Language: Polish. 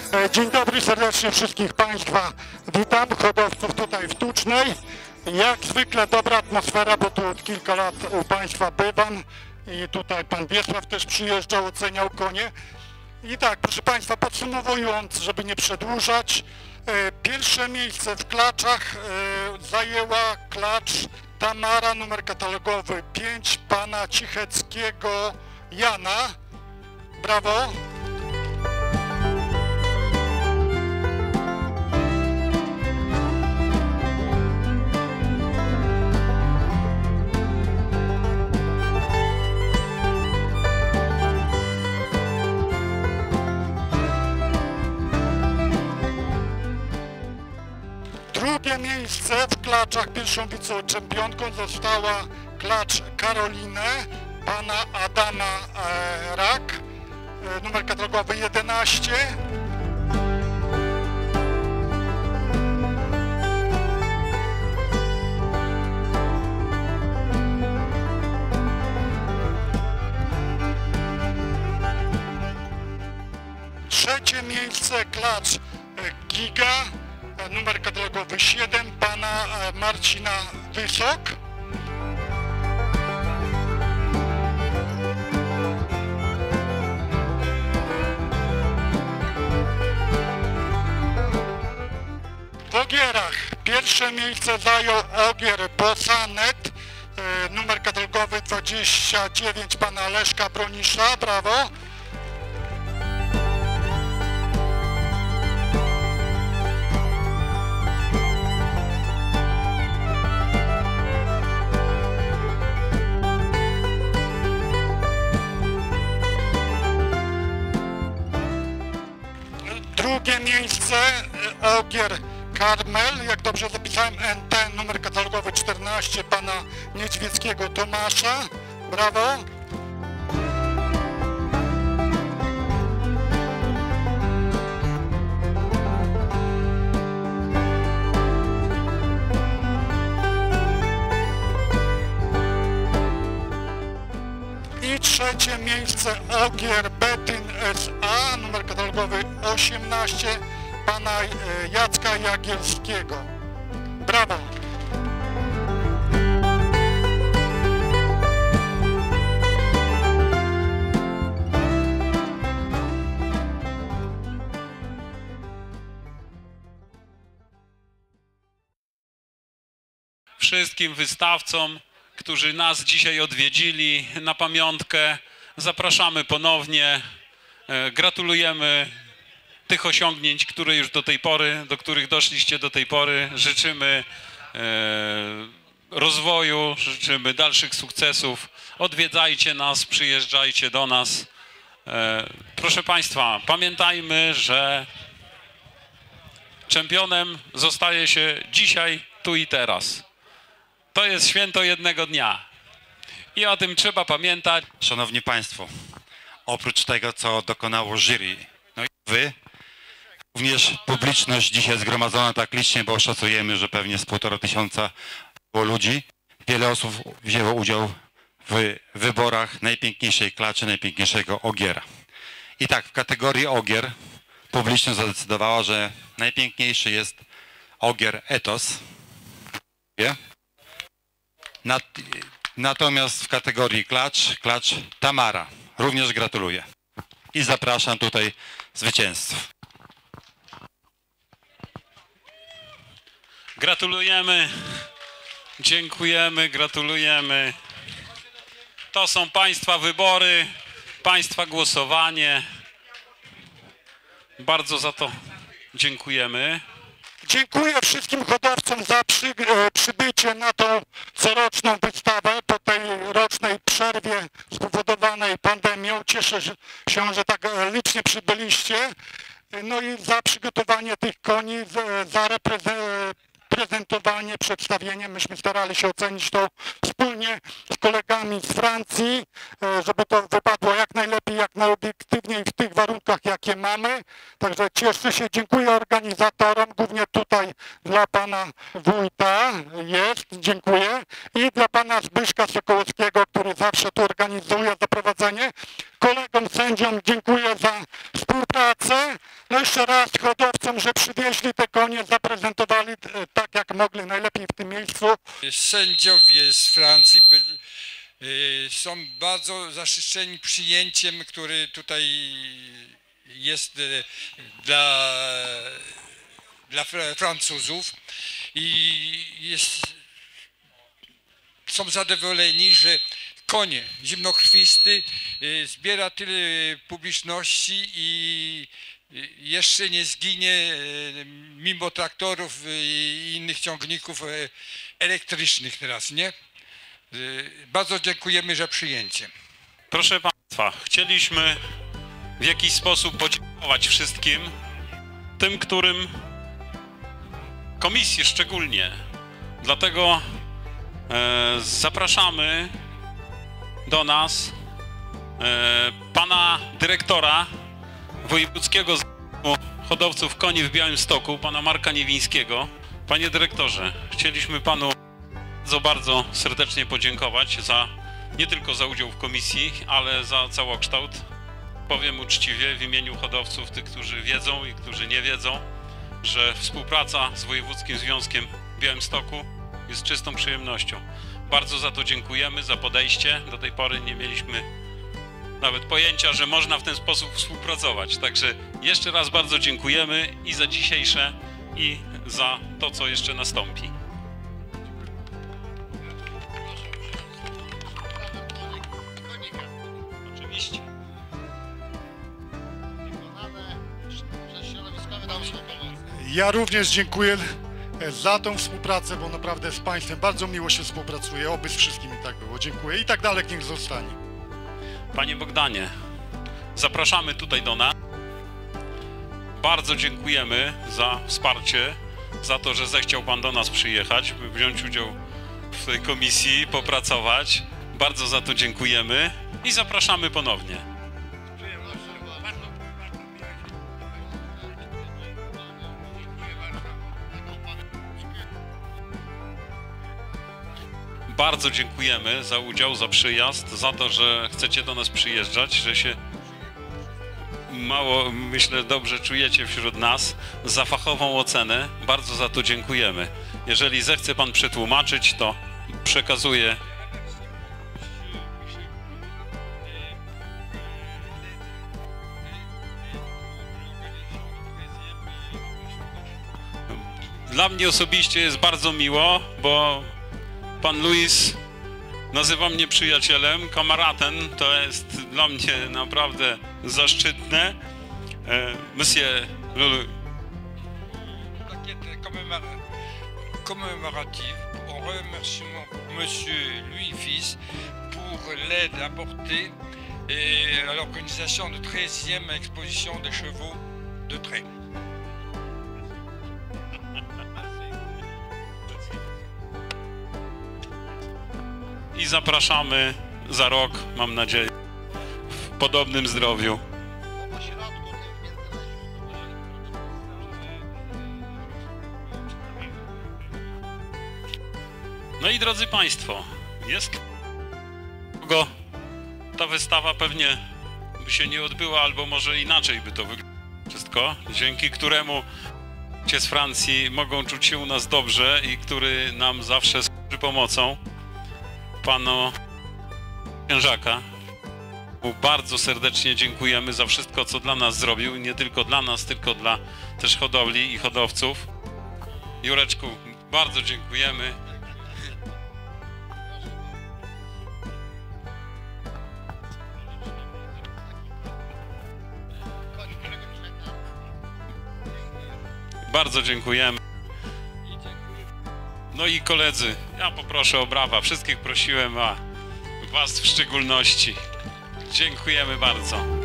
Dzień dobry, serdecznie wszystkich Państwa. Witam hodowców tutaj w Tucznej. Jak zwykle dobra atmosfera, bo tu od kilka lat u Państwa bywam i tutaj Pan Wiesław też przyjeżdżał, oceniał konie. I tak, proszę Państwa, podsumowując, żeby nie przedłużać, pierwsze miejsce w klaczach zajęła klacz Tamara, numer katalogowy 5, pana Cicheckiego Jana. Brawo! Drugie miejsce w klaczach, pierwszą wiceczempionką została klacz Karolinę, pana Adama Rak, numer katalogowy 11. Trzecie miejsce klacz Giga, numer katalogowy 7, pana Marcina Wysok. W ogierach pierwsze miejsce zajął ogier Bosanet, numer katalogowy 29, pana Leszka Bronisza. Brawo! Drugie miejsce ogier Karmel, jak dobrze zapisałem, NT, numer katalogowy 14, pana Niedźwieckiego Tomasza. Brawo! I trzecie miejsce ogier Betyn SA, numer katalogowy 18, pana Jacka Jagielskiego. Brawo! Wszystkim wystawcom, którzy nas dzisiaj odwiedzili na pamiątkę, zapraszamy ponownie. Gratulujemy tych osiągnięć, które już do których doszliście do tej pory. Życzymy rozwoju, życzymy dalszych sukcesów. Odwiedzajcie nas, przyjeżdżajcie do nas. Proszę Państwa, pamiętajmy, że czempionem zostaje się dzisiaj, tu i teraz. To jest święto jednego dnia i o tym trzeba pamiętać. Szanowni Państwo, oprócz tego, co dokonało jury, no i Wy, również publiczność dzisiaj zgromadzona tak licznie, bo szacujemy, że pewnie z 1500 było ludzi. Wiele osób wzięło udział w wyborach najpiękniejszej klaczy, najpiękniejszego ogiera. I tak, w kategorii ogier publiczność zadecydowała, że najpiękniejszy jest ogier Etos. Natomiast w kategorii klacz Tamara. Również gratuluję. I zapraszam tutaj zwycięzców. Gratulujemy, dziękujemy, gratulujemy. To są Państwa wybory, Państwa głosowanie. Bardzo za to dziękujemy. Dziękuję wszystkim hodowcom za przybycie na tą coroczną wystawę po tej rocznej przerwie spowodowanej pandemią. Cieszę się, że tak licznie przybyliście. No i za przygotowanie tych koni, za prezentowanie, przedstawienie. Myśmy starali się ocenić to wspólnie z kolegami z Francji, żeby to wypadło jak najlepiej, jak najobiektywniej w tych warunkach, jakie mamy. Także cieszę się, dziękuję organizatorom, głównie tutaj dla pana wójta jest, dziękuję, i dla pana Zbyszka Sokołowskiego, który zawsze tu organizuje zaprowadzenie. Kolegom sędziom dziękuję za współpracę. No jeszcze raz hodowcom, że przywieźli te konie, zaprezentowali tak jak mogli najlepiej w tym miejscu. Sędziowie z Francji są bardzo zaszczyceni przyjęciem, który tutaj jest dla Francuzów i są zadowoleni, że konie zimnokrwisty zbiera tyle publiczności i jeszcze nie zginie mimo traktorów i innych ciągników elektrycznych teraz, nie? Bardzo dziękujemy za przyjęcie. Proszę Państwa, chcieliśmy w jakiś sposób podziękować wszystkim, tym, którym komisji szczególnie. Dlatego zapraszamy do nas pana dyrektora Wojewódzkiego Związku Hodowców Koni w Białymstoku, pana Marka Niewińskiego. Panie dyrektorze, chcieliśmy panu bardzo serdecznie podziękować nie tylko za udział w komisji, ale za całokształt. Powiem uczciwie w imieniu hodowców, tych, którzy wiedzą i którzy nie wiedzą, że współpraca z Wojewódzkim Związkiem w Białymstoku jest czystą przyjemnością. Bardzo za to dziękujemy, za podejście. Do tej pory nie mieliśmy nawet pojęcia, że można w ten sposób współpracować. Także jeszcze raz bardzo dziękujemy i za dzisiejsze, i za to, co jeszcze nastąpi. Oczywiście. Ja również dziękuję za tą współpracę, bo naprawdę z Państwem bardzo miło się współpracuje, oby z wszystkimi tak było. Dziękuję i tak dalej niech zostanie. Panie Bogdanie, zapraszamy tutaj do nas. Bardzo dziękujemy za wsparcie, za to, że zechciał Pan do nas przyjechać, by wziąć udział w tej komisji, popracować. Bardzo za to dziękujemy i zapraszamy ponownie. Bardzo dziękujemy za udział, za przyjazd, za to, że chcecie do nas przyjeżdżać, że się mało, myślę, dobrze czujecie wśród nas, za fachową ocenę. Bardzo za to dziękujemy. Jeżeli zechce Pan przetłumaczyć, to przekazuję. Dla mnie osobiście jest bardzo miło, bo Pan Luis nazywa mnie przyjacielem, kamaratem, to jest dla mnie naprawdę zaszczytne. Monsieur Lulu. Plaquette commémorative en remerciement pour Monsieur Louis Fils pour l'aide apportée à l'organisation de 13e exposition des chevaux de trait. I zapraszamy za rok, mam nadzieję, w podobnym zdrowiu. No i drodzy Państwo, jest kogo ta wystawa pewnie by się nie odbyła, albo może inaczej by to wyglądało wszystko, dzięki któremu ci z Francji mogą czuć się u nas dobrze i który nam zawsze służy pomocą. Panu Księżaka. Bardzo serdecznie dziękujemy za wszystko, co dla nas zrobił. Nie tylko dla nas, tylko dla też hodowli i hodowców. Jureczku, bardzo dziękujemy. Bardzo dziękujemy. No i koledzy, ja poproszę o brawa. Wszystkich prosiłem, a was w szczególności. Dziękujemy bardzo.